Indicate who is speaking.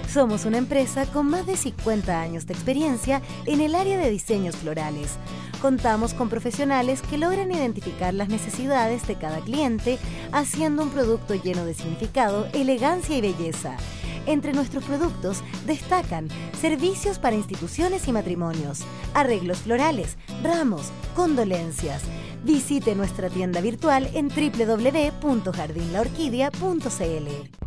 Speaker 1: Somos una empresa con más de 50 años de experiencia en el área de diseños florales. Contamos con profesionales que logran identificar las necesidades de cada cliente, haciendo un producto lleno de significado, elegancia y belleza. Entre nuestros productos destacan servicios para instituciones y matrimonios, arreglos florales, ramos, condolencias. Visite nuestra tienda virtual en www.jardinlaorquídea.cl.